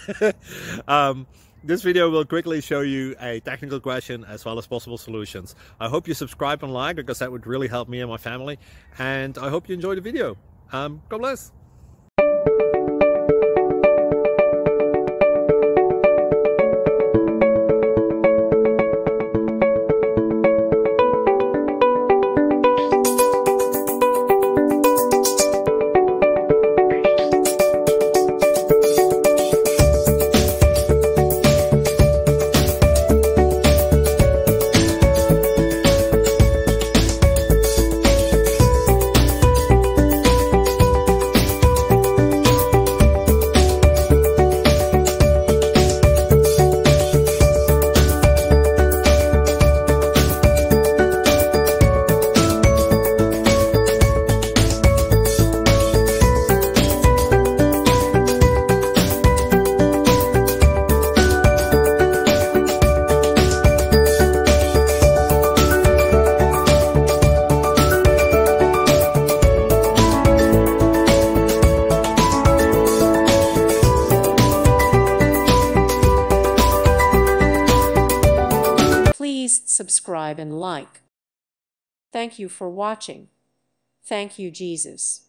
This video will quickly show you a technical question as well as possible solutions. I hope you subscribe and like, because that would really help me and my family. And I hope you enjoy the video. God bless. Please subscribe and like. Thank you for watching. Thank you, Jesus.